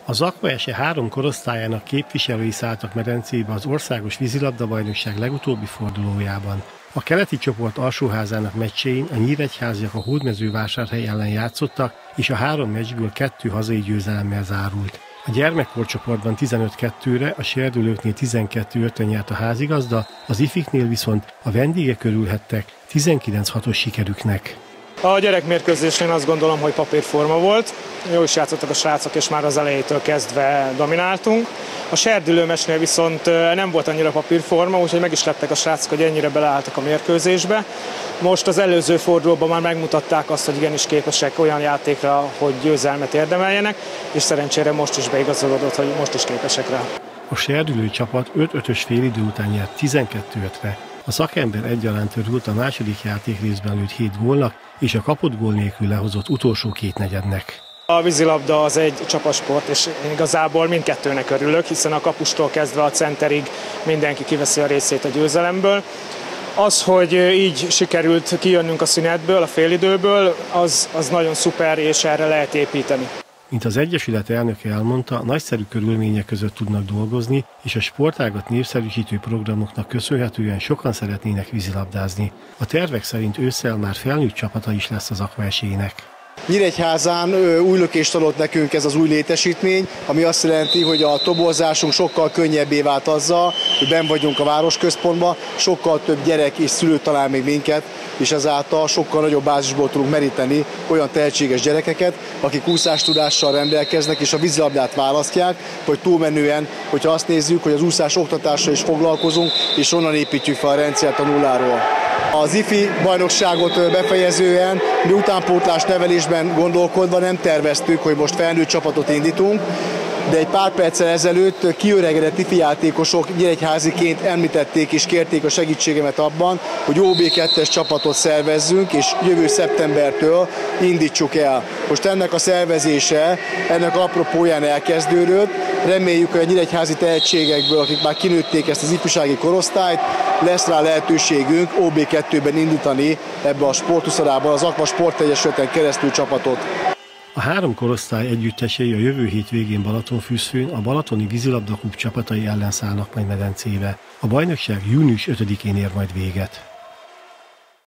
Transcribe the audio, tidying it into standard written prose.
Az Aqua-Eset 3 korosztályának képviselői szálltak medencébe az országos vízilabda-bajnokság legutóbbi fordulójában. A keleti csoport alsóházának meccsein a nyíregyháziak a Hódmezővásárhely ellen játszottak, és a 3 meccsből 2 hazai győzelemmel zárult. A gyermekkorcsoportban 15-2-re, a serdülőknél 12-5-re nyert a házigazda, az ifiknél viszont a vendégek örülhettek 19-6-os sikerüknek. A gyerekmérkőzésnél azt gondolom, hogy papírforma volt. Jól is játszottak a srácok, és már az elejétől kezdve domináltunk. A serdülőmeccsnél viszont nem volt annyira papírforma, úgyhogy meg is leptek a srácok, hogy ennyire beleálltak a mérkőzésbe. Most az előző fordulóban már megmutatták azt, hogy igenis képesek olyan játékra, hogy győzelmet érdemeljenek, és szerencsére most is beigazolódott, hogy most is képesek rá. A serdülő csapat 5-5-ös félidő után nyert 12-5-re. A szakember egyaránt örült a második játékrészben lőtt 7 gólnak és a kapott gól nélkül lehozott utolsó kétnegyednek. A vízilabda az egy csapasport, és igazából mindkettőnek örülök, hiszen a kapustól kezdve a centerig mindenki kiveszi a részét a győzelemből. Az, hogy így sikerült kijönnünk a szünetből, a félidőből, az nagyon szuper, és erre lehet építeni. Mint az Egyesület elnöke elmondta, nagyszerű körülmények között tudnak dolgozni, és a sportágat népszerűsítő programoknak köszönhetően sokan szeretnének vízilabdázni. A tervek szerint ősszel már felnőtt csapata is lesz az Aqua-Esének. Nyíregyházán új lökést adott nekünk ez az új létesítmény, ami azt jelenti, hogy a toborzásunk sokkal könnyebbé vált azzal, hogy benn vagyunk a városközpontban, sokkal több gyerek és szülő talál még minket, és ezáltal sokkal nagyobb bázisból tudunk meríteni olyan tehetséges gyerekeket, akik úszástudással rendelkeznek és a vízilabdát választják, vagy túlmenően, hogyha azt nézzük, hogy az úszás oktatással is foglalkozunk, és onnan építjük fel a rendszert a nulláról. Az ifi bajnokságot befejezően mi utánpótlás nevelésben gondolkodva nem terveztük, hogy most felnőtt csapatot indítunk, de egy pár perccel ezelőtt kiöregedett ifi játékosok nyíregyháziként említették és kérték a segítségemet abban, hogy OB2-es csapatot szervezzünk, és jövő szeptembertől indítsuk el. Most ennek a szervezése, ennek apropóján elkezdődött. Reméljük, hogy a nyíregyházi tehetségekből, akik már kinőtték ezt az ifjúsági korosztályt, lesz rá lehetőségünk OB2-ben indítani ebbe a sportuszadában az Aqua Sportegyesületen keresztül csapatot. A 3 korosztály együttesei a jövő hét végén Balatonfürdőn a Balatoni Vízilabda Klub csapatai ellen szállnak majd medencébe. A bajnokság június 5-én ér majd véget.